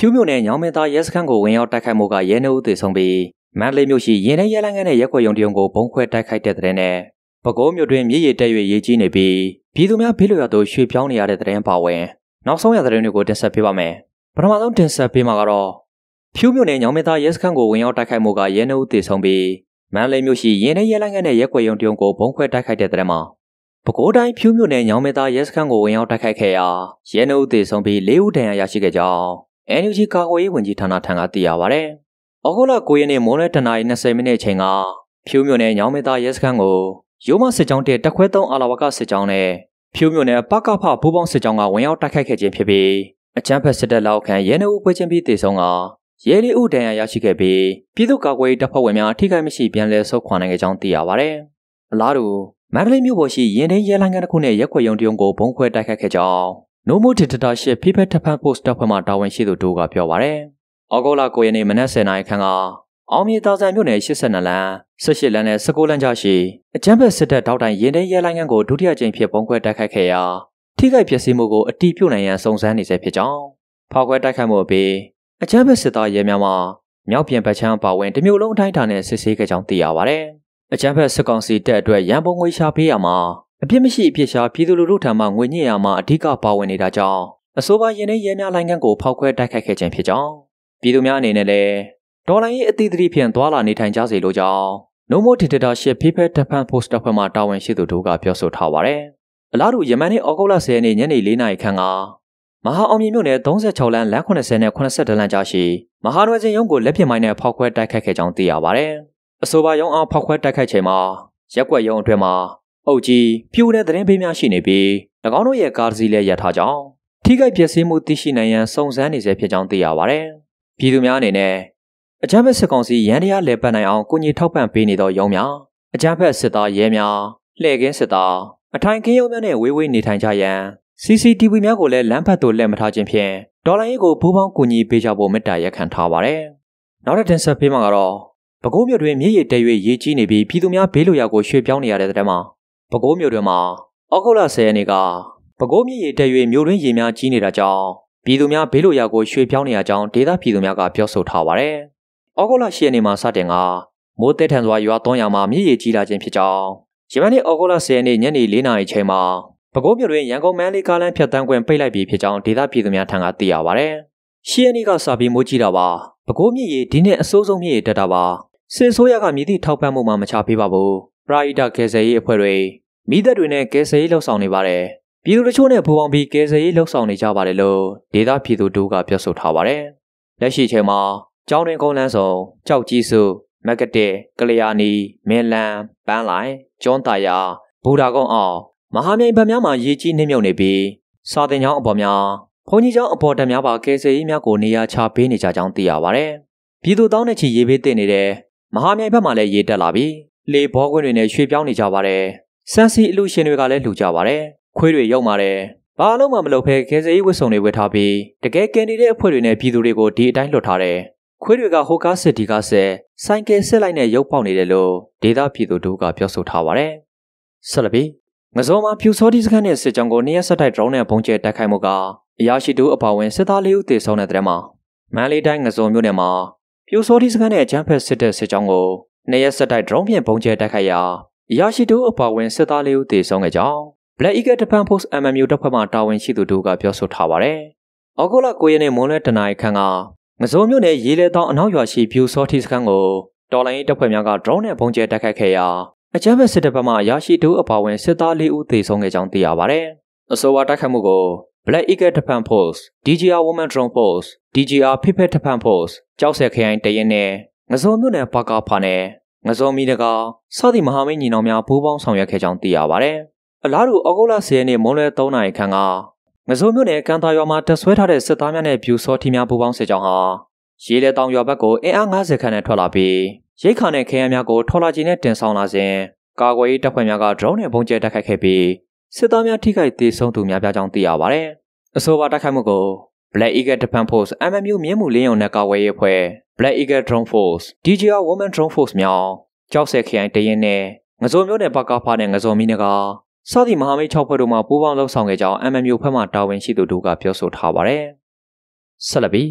ဖြူးမြို့နယ်ညောင်မင်းသားရဲစခန်းကိုဝင်ရောက်တိုက်ခိုက်မှုကရဲနှုတ်သေဆုံးပြီးမန္တလေးမြို့ရှိရင်ထဲရဲလိုင်းငန်းနဲ့ရက်ွက်ရုံတရုံကိုဘုံခွဲတိုက်ခိုက်တဲ့တဲ့နဲ့ပဲခူးမြို့တွင်မြစ်ရည်တက်၍ရေးကြီးနေပြီးပြည်သူများဘေးလွတ်ရာသို့ရွှေ့ပြောင်းနေရတဲ့တဲ့ပါဝင်နောက်ဆုံးရတဲ့တွေကိုတင်ဆက်ပေးပါမယ်ပထမဆုံးတင်ဆက်ပေးမှာကတော့ဖြူးမြို့နယ်ညောင်မင်းသားရဲစခန်းကိုဝင်ရောက်တိုက်ခိုက်မှုကရဲနှုတ်သေဆုံးပြီးမန္တလေးမြို့ရှိရင်ထဲရဲလိုင်းငန်းနဲ့ရက်ွက်ရုံတရုံကိုဘုံခွဲတိုက်ခိုက်တဲ့တဲ့မှာပဲခူးတိုင်းဖြူးမြို့နယ်ညောင်မင်းသားရဲစခန်းကိုဝင်ရောက်တိုက်ခိုက်ခဲ့ရာရဲနှုတ်သေဆုံးပြီး၄ဦးဒဏ်ရာရရှိခဲ့ကြောင်းNUG ကာကွယ်ရေးဝန်ကြီးဌာနထံကသိရပါဗျ။ဩဂုတ်လ9ရက်နေ့မိုးလယ်10:20မိနစ်အချိန်ကဖြူးမြို့နယ်ညောင်မင်းသားရဲစခန်းကိုရိုးမစစ်ကြောင်းတက်ခွဲ3အာလာဝကစစ်ကြောင်းနဲ့ဖြူးမြို့နယ်ပကဖဘူပေါင်းစစ်ကြောင်းကဝင်ရောက်တိုက်ခိုက်ခဲ့ခြင်းဖြစ်ပြီးအကြမ်းဖက်စစ်တပ်လက်အောက်ခံရဲနှုတ်ပွဲချင်းပြီးတေဆုံးကရဲလေးဦးဒဏ်ရာရရှိခဲ့ပြီးပြည်သူ့ကာကွယ်ရေးတပ်ဖွဲ့ဝင်များအထိခိုက်မရှိပြန်လည်ဆုတ်ခွာနိုင်ခဲ့ကြောင်းသိရပါဗျ။အလားတူမန္တလေးမြို့ပေါ်ရှိရင်ထင်းရဲလိုင်းကန်တစ်ခုနဲ့ရက်ွက်ရုံတရုံကိုဘုံခွဲတိုက်ခိုက်ခဲ့ကြောင်းနိုမိုဒေတာရှစ် People Defense Force တပ်ဖွဲ့မှတာဝန်ရှိသူတို့ကပြောပါရယ်။ဩဂုတ်လ9ရက်နေ့မနက်10:00နာရီခန့်ကအောင်မြေတာဆန်မြို့နယ်82လမ်း18လမ်းနဲ့19လမ်းကြားရှိအကြမ်းဖက်စစ်တပ်တောက်တိုင်ရင်ထဲရဲလိုင်းကန်ကိုဒုတိယကြိမ်ဖြစ်ဘုံခွဲတိုက်ခိုက်ခဲ့ရာထိခိုက်ပျက်စီးမှုကိုအတိပြုနိုင်ရန်စုံစမ်းနေဆဲဖြစ်ကြောင်းဖောက်ခွဲတိုက်ခိုက်မှုအပြီးအကြမ်းဖက်စစ်သားရဲများမှမြောက်ပြင်ဘက်ချမ်းပါဝင်တမျိုးလုံးအတိုင်းအတာနဲ့စစ်ဆေးခဲ့ကြောင်းသိရပါရယ်။အကြမ်းဖက်စစ်ကောင်စီတပ်အတွက်ရန်ပုံငွေရှာပေးရမှာအပြစ်မရှိအပြစ်ရှာပြည်သူလူထုထံမှငွေညှစ်ရမှာအဓိကပါဝင်နေတာကြောင့်အဆိုပါရင်ထဲရဲများလိုင်းကန်ကိုဖောက်ခွဲတိုက်ခိုက်ခဲ့ခြင်းဖြစ်ကြောင်းပြည်သူများအနေနဲ့လည်းဒေါ်လာရေးအသီးသီးဖြင့်သွာလာနေထိုင်ကြစေလိုကြောင်းနိုမိုဒေတာရှစ် People Defense Force တပ်ဖွဲ့မှတာဝန်ရှိသူတို့ကပြောဆိုထားပါတယ်။အလားတူယမန်နေ့ဩဂုတ်လ10ရက်နေ့ညနေ4:00နာရီခန့်ကမဟာအောင်မြေမြို့နယ်36လမ်းလမ်း80နဲ့82လမ်းကြားရှိမဟာနွယ်စင်ရုံးကိုလက်ပစ်မိုင်းနဲ့ဖောက်ခွဲတိုက်ခိုက်ခဲ့ကြောင်းသိရပါတယ်။အဆိုပါရုံးအားဖောက်ခွဲတိုက်ခိုက်ချိန်မှာရက်ွက်ရုံအတွင်းမှာအုပ်ကြီးဖြူတဲ့သတင်းပေးများရှိနေပြီး၎င်းတို့ရဲ့ကားစီးလည်းရပ်ထားကြောင်းထိခိုက်ပျက်စီးမှုသိရှိနိုင်ရန်စုံစမ်းနေဆဲဖြစ်ကြောင်းသိရပါဗျ။ပြည်သူများအနေနဲ့အကြမ်းဖက်စစ်ကောင်စီရန်တရားလဲပတ်နိုင်အောင်ကိုကြီးထောက်ပံ့ပေးနေသောရုံးများအကြမ်းဖက်စစ်သားရဲများလှည့်ကင်းစစ်သားအထိုင်ကင်းရုံးများနဲ့ဝေးဝေးနေထိုင်ကြရန် CCTV များကိုလည်းလမ်းဖက်သို့လှည့်မထားခြင်းဖြင့်ဒေါ်လာရေးကိုဘူပေါင်းကူညီပေးကြဖို့မေတ္တာရပ်ခံထားပါဗျ။နောက်တစ်တင်ဆက်ပေးမှာကတော့ပဲခူးမြို့တွင်မြစ်ရည်တဲ၍ရေကြီးနေပြီးပြည်သူများဘေးလွတ်ရာကိုရွှေ့ပြောင်းနေရတဲ့တဲ့မှာပဲခူးမြို့တွင်မှာဩဂုတ်လ10ရက်နေ့ကပဲခူးမြစ်ရည်တက်၍မြို့တွင်းရေများကြီးနေတာကြောင့်ပြည်သူများဘေးလွတ်ရာကိုရွှေ့ပြောင်းနေရကြောင်းဒေသပြည်သူများကပြောဆိုထားပါတယ်။ဩဂုတ်လ10ရက်နေ့မှာစတင်ကမိုးတဲထန်စွာရွာသွန်းရာမှာမြစ်ရည်ကြီးလာခြင်းဖြစ်ကြောင်းယမန်နေ့ဩဂုတ်လ10ရက်နေ့ညနေ4:00နာရီချိန်မှာပဲခူးမြို့တွင်ရန်ကုန်မန်းလေးကားလမ်းဖြတ်တန်းခွင့်ပိတ်လိုက်ပြီးဖြစ်ကြောင်းဒေသပြည်သူများထံကသိရပါတယ်။10ရက်နေ့ကစပြီးမိုးကြီးတာပါ။ပဲခူးမြစ်ရည်ဒီနှစ်အဆိုးဆုံးမြစ်ရည်တက်တာပါ။စစ်ဆိုးရကမြည်သည့်ထောက်ပံ့မှုမှမချပေးပါဘူး။ပရာဟိတကယ်ဆယ်ရေးအဖွဲ့တွေမိသက်တွေနဲ့ကယ်ဆယ်ရေးလှုပ်ဆောင်နေပါတယ်။ပြည်သူတို့ချို့နဲ့ပူးပေါင်းပြီးကယ်ဆယ်ရေးလှုပ်ဆောင်နေကြပါတယ်လို့ဒေသပြည်သူတို့ကပြောဆိုထားပါတယ်။လက်ရှိချိန်မှာကျောင်းတွင်ကုန်းလန်းဆောင်ကြောက်ကြီးစုမက်ကတဲ့ကလျာနီမင်းလန်းပန်းလိုင်ကျွန်းတာယာဘူတာကုန်းအောင်မဟာမြိုင်ဘက်များမှာရေကြီးနှိမ့်မြုပ်နေပြီးစာတင်ကျောင်းအပေါ်များဘုံကြီးကျောင်းအပေါ်တက်များပါကယ်ဆယ်ရေးများကိုနေရာချပေးနေကြကြောင်းသိရပါတယ်။ပြည်သူတောင်းတဲ့ချီရေပေးတင်နေတဲ့မဟာမြိုင်ဘက်မှာလည်းရေတက်လာပြီးလေဘောကွင်းတွေနဲ့ရွှေ့ပြောင်းနေကြပါတယ်။စမ်းစီအလူရှင်တွေကလည်းလှူကြပါတယ်။ခွေးတွေရုပ်ပါတယ်။ဘာလို့မှမလုပ်ဖဲကယ်ဆယ်ရေးဝတ်စုံတွေဝတ်ထားပြီးတကယ်ကယ်နေတဲ့အဖွဲ့တွေနဲ့ပြည်သူတွေကိုဒီအတိုင်းလွှတ်ထားတယ်။ခွေးတွေကဟိုကားစစ်ဒီကားစစ်ဆိုင်ကယ်စစ်လိုက်နဲ့ရုပ်ပေါက်နေတယ်လို့ဒေသပြည်သူတို့ကပြောဆိုထားပါတယ်။ဆက်လက်ပြီးငဇောမှာဖြူစောတိစခန်းနဲ့စစ်ကြောင်းကို2ရက်ဆက်တိုက်ဒရုန်းနဲ့ဘုံကျဲတိုက်ခိုက်မှုကအရာရှိတို့အပါအဝင်စစ်သား4ဦးသေဆုံးတဲ့တဲ့မှာမန္တလေးတိုင်းငဇောမြို့နယ်မှာဖြူစောတိစခန်းနဲ့အကြမ်းဖက်စစ်တပ်စစ်ကြောင်းကို2ရက်ဆက်တိုက်ဒရုန်းဖြင့်ဘုံကျဲတိုက်ခိုက်ရာအရာရှိတို့အပါအဝင်စစ်သား4ဦးသေဆုံးခဲ့ကြောင်း Black Eagle Defense Force MMU တပ်ဖွဲ့မှတာဝန်ရှိသူတို့ကပြောဆိုထားပါတယ်။ဩဂုတ်လ9ရက်နေ့မွန်းလွဲ10:00နာရီခန့်ကငဇောမြို့နယ်ရေလေတောင်အနောက်ရွာရှိဖြူစောတိစခန်းကိုတော်လိုင်းတပ်ဖွဲ့များကဒရုန်းနဲ့ဘုံကျဲတိုက်ခိုက်ခဲ့ရာအကြမ်းဖက်စစ်တပ်ဘက်မှရရှိသူအပါအဝင်စစ်သား4ဦးသေဆုံးခဲ့ကြောင်းသိရပါတယ်။အဆိုပါတိုက်ခိုက်မှုကို Black Eagle Defense Force, DGR Women Drone Force, DGR People Defense Force, ကြောက်ဆက်ခရိုင်တရင်နဲ့ငဇောမြို့နယ်ပကဖာနဲ့ငဇောမီနဂါစသည့်မဟာမိတ်ညီနောင်များပူးပေါင်းဆောင်ရွက်ခဲ့ကြောင်းသိရပါတယ်။အလားတူဩဂုတ်လ10ရက်နေ့မွန်းလွဲ3:00နာရီခန့်ကငဇောမြို့နယ်ကန်တာရွာမှာတပ်ဆွဲထားတဲ့စစ်သားများနဲ့ပြူစောထီများပူးပေါင်းစစ်ကြောင်းဟာရေလေတောင်ရွာဘက်ကိုအင်အား50ခန့်နဲ့ထွက်လာပြီးရိတ်ခါနဲ့ခဲယမ်းများကိုထော်လာကြီးနဲ့တင်ဆောင်လာစဉ်ကာကွယ်ရေးတပ်ဖွဲ့များကဒရုန်းနဲ့ဘုံကျဲတိုက်ခိုက်ခဲ့ပြီးစစ်သားများထိခိုက်သေဆုံးသူများပြားကြောင်းသိရပါတယ်။အဆိုပါတိုက်ခိုက်မှုကို Black Eagle Defense Force MMU မြင်းမှုလင်းရုံနဲ့ကာကွယ်ရေးအဖွဲ့ Black Eagle Drone Force, DGR Women Drone Force များကြောက်ဆက်ခရိုင်တရင်နဲ့ငဇောမြို့နယ်ပကဖာနဲ့ငဇောမီနဂါစသည့်မဟာမိတ်6ဖွဲ့တို့မှပူးပေါင်းလှုပ်ဆောင်ခဲ့ကြောင်း MMU ဘက်မှတာဝန်ရှိသူတို့ကပြောဆိုထားပါတယ်။ဆက်လက်ပြီး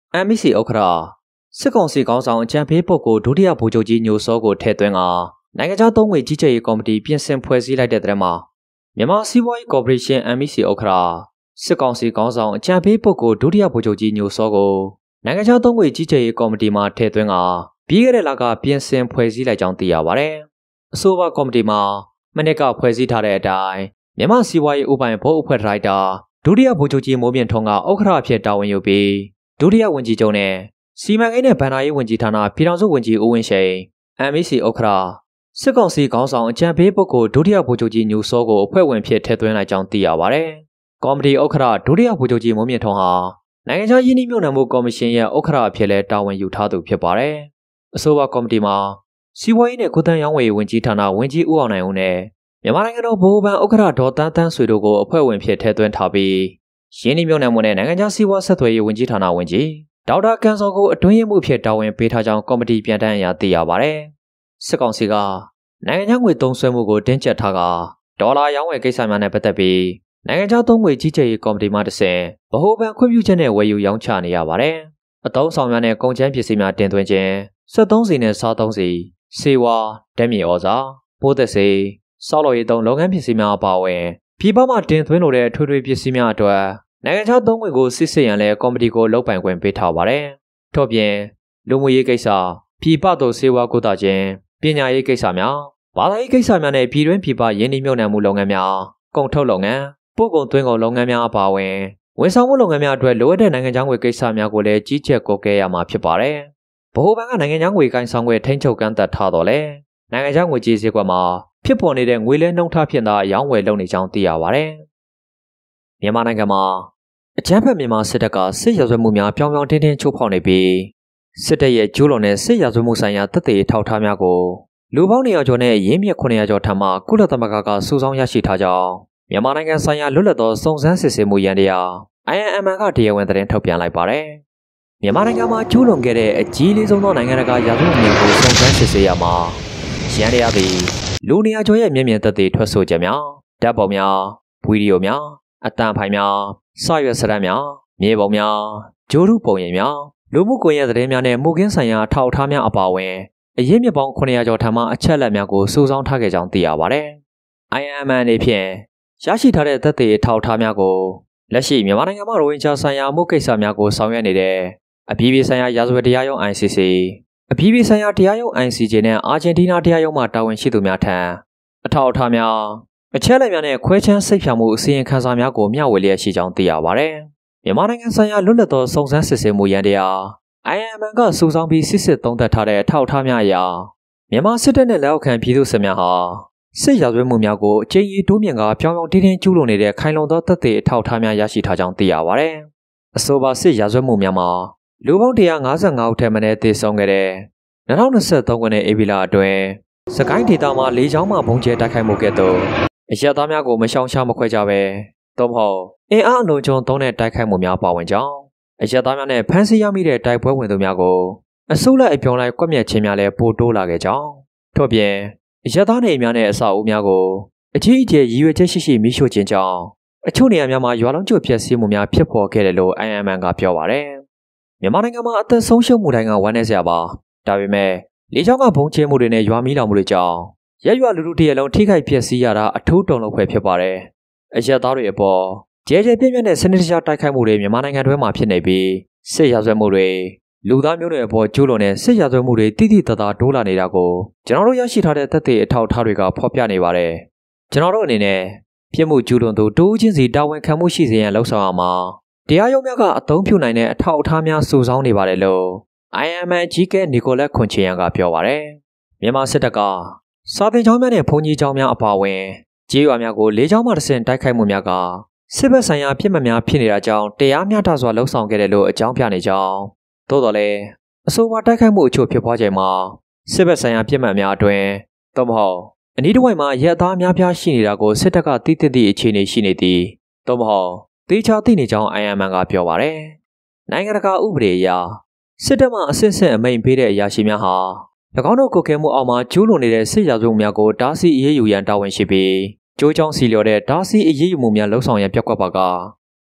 MEC ဥက္ကဋ္ဌစစ်ကောင်စီခေါင်းဆောင်အကြံပေးပုဂ္ဂိုလ်ဒုတိယဗိုလ်ချုပ်ကြီးညိုစောကိုထည့်သွင်းကနိုင်ငံခြားသုံးငွေကြီးကြပ်ရေးကော်မတီပြင်ဆင်ဖွဲ့စည်းလိုက်တဲ့တဲ့မှာမြန်မာစီးပွားရေးကော်ပိုရေးရှင်း MEC ဥက္ကဋ္ဌစစ်ကောင်စီခေါင်းဆောင်အကြံပေးပုဂ္ဂိုလ်ဒုတိယဗိုလ်ချုပ်ကြီးညိုစောကိုနိုင်ငံခြားသုံးငွေကြီးကြပ်ရေးကော်မတီမှာထည့်သွင်းကပြီးခဲ့တဲ့လကပြင်ဆင်ဖွဲ့စည်းလိုက်ကြောင်းသိရပါတယ်။အဆိုပါကော်မတီမှာမနစ်ကဖွဲ့စည်းထားတဲ့အတိုင်းမြန်မာစီးပွားရေးဥပိုင်ဘုတ်အဖွဲ့ဒါရိုက်တာဒုတိယဗိုလ်ချုပ်ကြီးမိုးမြင့်ထွန်းကဥက္ကဋ္ဌအဖြစ်တာဝန်ယူပြီးဒုတိယဝန်ကြီးချုပ်နဲ့စီမံကိန်းနဲ့ဗဏ္ဍာရေးဝန်ကြီးဌာနပြည်ထောင်စုဝန်ကြီးဦးဝင်းရှိန် MEC ဥက္ကဋ္ဌစစ်ကောင်စီခေါင်းဆောင်အကြံပေးပုဂ္ဂိုလ်ဒုတိယဗိုလ်ချုပ်ကြီးညိုစောကိုအဖွဲ့ဝင်ဖြစ်ထည့်သွင်းလိုက်ကြောင်းသိရပါတယ်။ကော်မတီဥက္ကဋ္ဌဒုတိယဗိုလ်ချုပ်ကြီးမိုးမြင့်ထွန်းဟာနိုင်ငံခြားယင်းနှိမ့်မြှုပ်နှံမှုကော်မရှင်ရဲ့ဥက္ကဋ္ဌအဖြစ်လဲတာဝန်ယူထားသူဖြစ်ပါတယ်။အဆိုပါကော်မတီမှာစီးပွားရေးနဲ့ကုသရေးရောင်းဝယ်ရေးဝန်ကြီးဌာနဝန်ကြီးဦးအောင်နိုင်ဦးနဲ့မြန်မာနိုင်ငံတော်ဗဟိုဘဏ်ဥက္ကဋ္ဌဒေါ်တန်းတန်းဆွေတို့ကိုအဖွဲ့ဝင်ဖြစ်ထည့်သွင်းထားပြီးယင်းနှိမ့်မြှုပ်နှံမှုနဲ့နိုင်ငံခြားစီးပွားဆက်သွယ်ရေးဝန်ကြီးဌာနဝန်ကြီးဒေါက်တာကန်စောကိုအတွင်းရေးမှူးဖြစ်တာဝန်ပေးထားကြောင်းကော်မတီပြန်တမ်းအရသိရပါတယ်။စစ်ကောင်စီကနိုင်ငံခြားငွေသုံးစွဲမှုကိုတင်းကျပ်ထားကဒေါ်လာရောင်းဝယ်ကိစ္စများနဲ့ပတ်သက်ပြီးနိုင်ငံခြားသုံးငွေကြီးကြပ်ရေးကော်မတီမှတဆင့်ဗဟိုဘဏ်ခွင့်ပြုချက်နဲ့ဝယ်ယူရောင်းချနေရပါတယ်။အသုံးဆောင်များနဲ့ကုန်ကျန်းပစ္စည်းများတင်သွင်းခြင်း၊စက်သုံးဆီနဲ့စားသုံးဆီ၊ဆေးဝါး၊ဓာတ်မြေဩဇာ၊ပိုးသက်ဆေး၊ဆောက်လုပ်ရေးသုံးလုပ်ငန်းပစ္စည်းများအပါအဝင်ပြည်ပမှတင်သွင်းလိုတဲ့ထွေထွေပစ္စည်းများအတွက်နိုင်ငံခြားသုံးငွေကိုစစ်ဆေးရန်လဲကော်မတီကိုလုပ်ပိုင်ခွင့်ပေးထားပါတယ်။ထို့ပြင်လူမှုရေးကိစ္စ၊ပြည်ပသို့ဆေးဝါးကုသခြင်း၊ပညာရေးကိစ္စများ၊ဘာသာရေးကိစ္စများနဲ့ပြည်တွင်းပြည်ပယင်းနှိမ့်မြှုပ်နှံမှုလုပ်ငန်းများ၊ကုန်ထုတ်လုပ်ငန်း၊ပို့ကုန်သွင်းကုန်လုပ်ငန်းများအပါအဝင်ဝန်ဆောင်မှုလုပ်ငန်းများအတွက်လိုအပ်တဲ့နိုင်ငံခြားငွေကိစ္စများကိုလည်းကြီးကြပ်ကွပ်ကဲရမှာဖြစ်ပါတယ်။ဗဟိုဘဏ်ကနိုင်ငံခြားငွေကိုင်ဆောင်ခွင့်ထိန်းချုပ်ကန့်သတ်ထားတော့လေနိုင်ငံခြားငွေကြေးဈေးကွက်မှာဖြစ်ပေါ်နေတဲ့ငွေလဲနှုန်းထားဖြင့်သာရောင်းဝယ်လုပ်နေကြောင်းသိရပါတယ်။မြန်မာနိုင်ငံမှာအကြမ်းဖက်မြန်မာစစ်တပ်ကစစ်ရာဇဝတ်မှုများပြောင်းပြောင်းတင်းတင်းချိုးဖောက်နေပြီးစစ်တပ်ရဲ့ကျူးလွန်တဲ့စစ်ရာဇဝတ်မှုဆိုင်ရာသက်သေထောက်ထားများကိုလူပေါင်း200ကျော်နဲ့ရင်းမြစ်900ကျော်ထံမှကုလသမဂ္ဂကစုဆောင်းရရှိထားကြောင်းမြန်မာနိုင်ငံဆိုင်ရာလွတ်လပ်သောစုံစမ်းစစ်ဆေးမှုရန်တရား INMN ကတရားဝင်သတင်းထုတ်ပြန်လိုက်ပါတယ်။မြန်မာနိုင်ငံမှာကျူးလွန်ခဲ့တဲ့အကြီးလေးဆုံးသောနိုင်ငံတကာရာဇဝတ်မှုများကိုစုံစမ်းစစ်ဆေးရမှာရန်တရားသည်လူ200ကျော်ရဲ့မျက်မြင်သက်သေထွက်ဆိုချက်များဓာတ်ပုံများဗီဒီယိုများအတန်ဖိုင်များစာရွက်စာတမ်းများမြေပုံများဂျိုးထုပုံရိပ်များလူမှုကွန်ရက်သတင်းများနဲ့မှုခင်းဆိုင်ရာအထောက်အထားများအပါအဝင်အရင်းမြစ်ပေါင်း900ကျော်ထံမှအချက်အလက်များကိုစုဆောင်းထားခဲ့ကြောင်းသိရပါတယ်။ INMN အနေဖြင့်ရရှိထားတဲ့သက်သေအထောက်အထားများကိုလက်ရှိမြန်မာနိုင်ငံမှာရိုဟင်ဂျာဆိုင်ရာမှုကိစ္စများကိုဆောင်ရွက်နေတဲ့အပြည်ပြည်ဆိုင်ရာရာဇဝတ်တရားရုံး ICC အပြည်ပြည်ဆိုင်ရာတရားရုံး ICJ နဲ့အာဂျင်တီးနားတရားရုံးမှတာဝန်ရှိသူများထံအထောက်အထားများအချက်အလက်များနဲ့ခွဲခြမ်းစိတ်ဖြာမှုအစီရင်ခံစာများကိုမျှဝေလျက်ရှိကြောင်းသိရပါတယ်။မြန်မာနိုင်ငံဆိုင်ရာလွတ်လပ်သောစုံစမ်းစစ်ဆေးမှုရန်တရား INMN ကစုဆောင်းပြီးစစ်သုံးသပ်ထားတဲ့အထောက်အထားများအရမြန်မာစစ်တပ်နဲ့လက်အောက်ခံပြည်သူစစ်များဟာစစ်ရာဇဝတ်မှုများကိုအကြိမ်ကြီးတိုးမြင့်ကပြောင်းပြောင်းတင်းတင်းကျူးလွန်နေတဲ့ခိုင်လုံသောသက်သေအထောက်အထားများရရှိထားကြောင်းသိရပါတယ်။အဆိုပါစစ်ရာဇဝတ်မှုများမှာလူပေါင်း155ဦးထက်မနည်းသေဆုံးခဲ့တဲ့2023ခုနှစ်ဧပြီလအတွင်းစကိုင်းဒေသမှာလေကြောင်းမှဘုံကျဲတိုက်ခိုက်မှုကဲ့သို့အရက်သားများကိုမရှောင်ရှားမခွဲကြပဲသို့မဟုတ်အင်အားအလုံးကျုံသုံးတဲ့တိုက်ခိုက်မှုများပါဝင်ကြောင်းအရက်သားများနဲ့ဖမ်းဆီးရမိတဲ့တိုက်ပွဲဝင်သူများကိုအစုလိုက်အပြုံလိုက်ကွပ်မျက်ခြင်းများလည်းပိုတိုးလာခဲ့ကြောင်းထို့ပြင်အရက်သားနေများနဲ့အဆောက်အဦများကိုအကြီးအကျယ်ရည်ရွယ်ချက်ရှိရှိမိရှို့ခြင်းကြောင့်အချို့နေရာများမှာရွာလုံးကျွတ်ဖျက်ဆီးမှုများဖြစ်ပေါ်ခဲ့တယ်လို့ INMN ကပြောပါတယ်။မြန်မာနိုင်ငံမှာအသက်ဆုံးရှုံးမှုတိုင်းကဝမ်းနည်းစရာပါ။ဒါပေမဲ့လေကြောင်းကဘုံကျဲမှုတွေနဲ့ရွာမီးလောင်မှုတွေကြောင့်ရက်ရွာလူထုတရက်လုံးထိခိုက်ပျက်စီးရတာအထူးတုန်လှုပ်ဖွယ်ဖြစ်ပါတယ်။အရက်သားတွေအပေါ်ကျဲပြင်းတဲ့စနစ်တကျတိုက်ခိုက်မှုတွေမြန်မာနိုင်ငံတွင်းမှာဖြစ်နေပြီးစစ်ရာဇဝတ်မှုတွေလူသားမျိုးနွယ်အပေါ်ကျူးလွန်တဲ့စစ်ရာဇဝတ်မှုတွေတိတိတသားတိုးလာနေတာကိုကျွန်တော်တို့ရရှိထားတဲ့သက်သေအထောက်အထားတွေကဖော်ပြနေပါတယ်။ကျွန်တော်တို့အနေနဲ့ပြစ်မှုကျူးလွန်သူတဦးချင်းစီတာဝန်ခံမှုရှိစေရန်လှုံ့ဆော်ရမှာတရားရုံးများကအသုံးပြုနိုင်တဲ့အထောက်အထားများစုဆောင်းနေပါတယ်လို့ INMN ကြီးကဲနီကိုလက်ခွန်ချီယန်ကပြောပါတယ်။မြန်မာစစ်တပ်ကစာသင်ကျောင်းများနဲ့ဘုံကြီးကျောင်းများအပါအဝင်ကြေးရွာများကိုလေးချောင်းမှတဆင့်တိုက်ခိုက်မှုများကစစ်ဘက်ဆိုင်ရာပြစ်မှတ်များဖြစ်နေတာကြောင့်တရားမျှတစွာလှုံ့ဆော်ခဲ့တယ်လို့အကြောင်းပြနေကြောင်းသို့တော်လည်းအဆိုပါတိုက်ခိုက်မှုအချို့ဖြစ်ပွားချိန်မှာစစ်ဘက်ဆိုင်ရာပြစ်မှတ်များအတွင်သို့မဟုတ်အနီးတစ်ဝိုက်မှာရဲသားများပြားရှိနေတာကိုစစ်တပ်ကသိသိအခြေအနေရှိနေသည်သို့မဟုတ်တေချာသိနေကြောင်း INMN ကပြောပါတယ်။နိုင်ငံတကာဥပဒေအရစစ်တပ်မှအစစ်အမိန့်ပေးတဲ့အရာရှိများဟာ၎င်းတို့ကုတ်ခဲမှုအောက်မှာကျူးလွန်နေတဲ့စစ်ရာဇဝတ်မှုများကိုတားဆီးအရေးယူရန်တာဝန်ရှိပြီးကျိုးချောင်းစီလျော်တဲ့တားဆီးအရေးယူမှုများလှုံ့ဆော်ရန်ပျက်ကွက်ပါက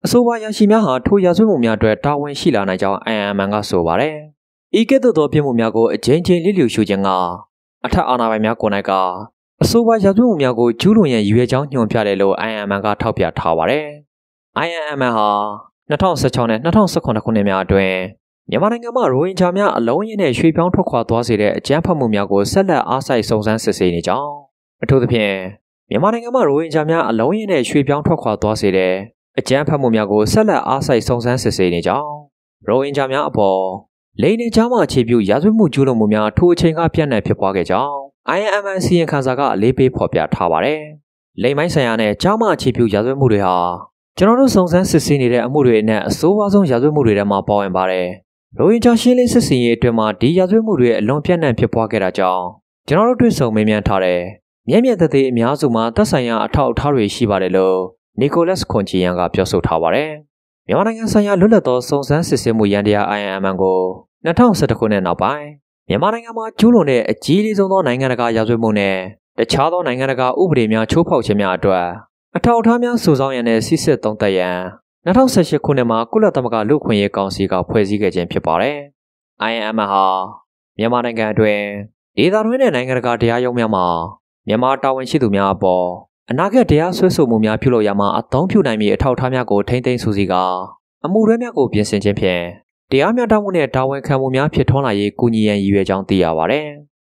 အဆိုပါရရှိများဟာထိုရာဇဝတ်မှုများအတွက်တာဝန်ရှိလာနိုင်ကြောင်း IMM ကဆိုပါတယ်။ဤကဲ့သို့သောပြစ်မှုများကိုအကြိမ်ကြိမ်လျှို့ရှုခြင်းကအထက်အာဏာပိုင်များကိုယ်၌ကအဆိုပါရာဇဝတ်မှုများကိုကျူးလွန်ရန်ရည်ရွယ်ကြောင်းညွှန်ပြတယ်လို့ IMM ကထောက်ပြထားပါတယ်။ IMM ဟာ2016နဲ့2018ခုနှစ်များအတွင်းမြန်မာနိုင်ငံမှာရိုဟင်ဂျာများအလုံးရင်းနဲ့ရွှေ့ပြောင်းထွက်ခွာသွားစေတဲ့အကြမ်းဖက်မှုများကိုဆက်လက်အားစိုက်စုံစမ်းစစ်ဆေးနေကြောင်းအထူးသဖြင့်မြန်မာနိုင်ငံမှာရိုဟင်ဂျာများအလုံးရင်းနဲ့ရွှေ့ပြောင်းထွက်ခွာသွားစေတဲ့အကြမ်းဖက်မှုများကိုဆက်လက်အားစိုက်စုံစမ်းစစ်ဆေးနေကြောင်းရိုဟင်ဂျာများအပေါ်လိင်နဲ့ကြားမှအခြေပြုရာဇဝတ်မှုကျူးလွန်မှုများထိုအချိန်ကပြန့်နှံ့ဖြစ်ပွားခဲ့ကြောင်း IMM စီရင်ခံစာကအလေးပေးဖော်ပြထားပါတယ်။လိင်ပိုင်းဆိုင်ရာနဲ့ကြားမှအခြေပြုရာဇဝတ်မှုတွေဟာကျွန်တော်တို့စုံစမ်းစစ်ဆေးနေတဲ့အမှုတွေနဲ့အဆိုးဝါးဆုံးရာဇဝတ်မှုတွေထဲမှာပါဝင်ပါတယ်။ရိုဟင်ဂျာရှင်းလင်းစစ်ဆေးရေးအတွင်းမှာဒီရာဇဝတ်မှုတွေအလွန်ပြန့်နှံ့ဖြစ်ပွားခဲ့တာကြောင့်ကျွန်တော်တို့တွေ့ဆုံမေးမြန်းထားတဲ့မျက်မြင်သက်သေအများစုမှာသက်ဆိုင်ရာအထောက်အထားတွေရှိပါတယ်လို့နီကိုလတ်ခွန်ချီယန်ကပြောဆိုထားပါတယ်။မြန်မာနိုင်ငံဆိုင်ရာလွတ်လပ်သောစုံစမ်းစစ်ဆေးမှုရန်တရား IMM ကို2011ခုနှစ်နောက်ပိုင်းမြန်မာနိုင်ငံမှာကျူးလွန်တဲ့အကြီးလေးဆုံးသောနိုင်ငံတကာရာဇဝတ်မှုနဲ့တခြားသောနိုင်ငံတကာဥပဒေများချိုးဖောက်ခြင်းများအတွက်အထောက်အထားများစုဆောင်းရန်နဲ့စစ်စစ်သုံးသပ်ရန်2018ခုနှစ်မှာကုလသမဂ္ဂလူ့အခွင့်အရေးကောင်စီကဖွဲ့စည်းခဲ့ခြင်းဖြစ်ပါတယ်။ IMM ဟာမြန်မာနိုင်ငံအတွင်းဒေသတွင်းနဲ့နိုင်ငံတကာတရားရုံးများမှာမြန်မာတာဝန်ရှိသူများအပေါ်အနာဂတ်တရားစွဲဆိုမှုများပြုလုပ်ရမှာအသုံးပြုနိုင်မည့်အထောက်အထားများကိုထိန်းသိမ်းစုစည်းကာအမှုတွဲများကိုပြင်ဆင်ခြင်းဖြင့်တရားမျှတမှုနဲ့တာဝန်ခံမှုများဖြစ်ထွန်းလာရေးကူညီရန်ရည်ရွယ်ကြောင်းသိရပါတယ်